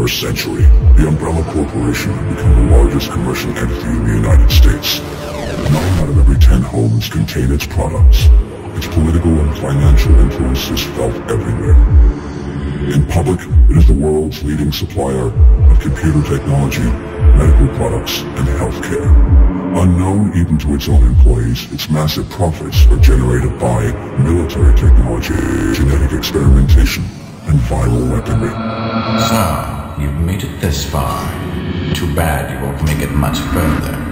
21st century, the Umbrella Corporation had become the largest commercial entity in the United States. 9 out of every 10 homes contain its products. Its political and financial influence is felt everywhere. In public, it is the world's leading supplier of computer technology, medical products, and healthcare. Unknown even to its own employees, its massive profits are generated by military technology, genetic experimentation, and viral weaponry. So, you've made it this far. Too bad you won't make it much further.